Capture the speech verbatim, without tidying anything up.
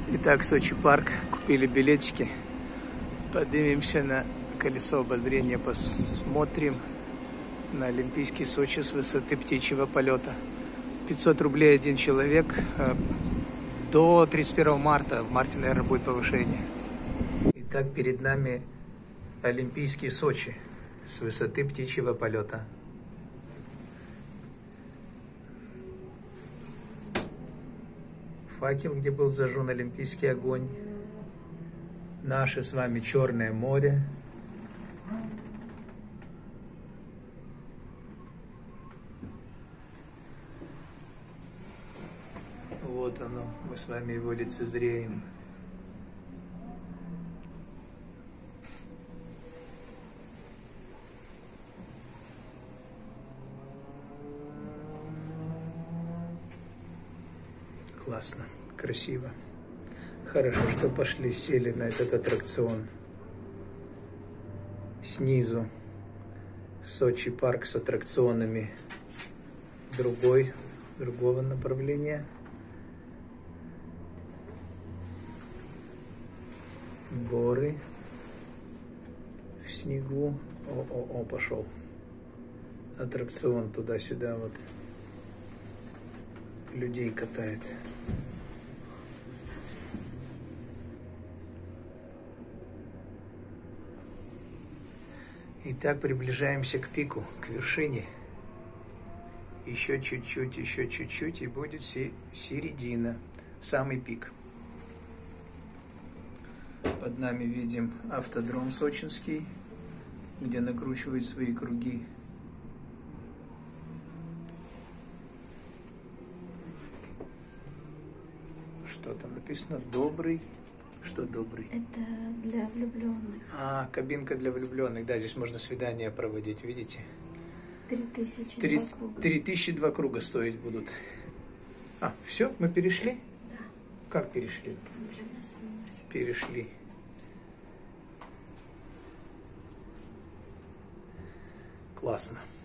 Итак, Сочи парк. Купили билетики. Поднимемся на колесо обозрения, посмотрим на Олимпийский Сочи с высоты птичьего полета. пятьсот рублей один человек. До тридцать первого марта. В марте, наверное, будет повышение. Итак, перед нами Олимпийский Сочи с высоты птичьего полета. Факел, где был зажжен олимпийский огонь. Наше с вами Черное море. Вот оно, мы с вами его лицезреем. Классно, красиво. Хорошо, что пошли, сели на этот аттракцион. Снизу Сочи парк с аттракционами другой, другого направления. Горы в снегу. О-о-о, пошел. Аттракцион туда-сюда вот. Людей катает. Итак, приближаемся к пику, к вершине. Еще чуть-чуть, еще чуть-чуть, и будет середина, самый пик. Под нами видим автодром сочинский, где накручивают свои круги. Что там написано? Добрый. Что добрый? Это для влюбленных. А, кабинка для влюбленных. Да, здесь можно свидания проводить, видите? Три тысячи Три, два круга. Три тысячи два круга стоить будут. А, все, мы перешли? Да. Как перешли? Перешли. Классно.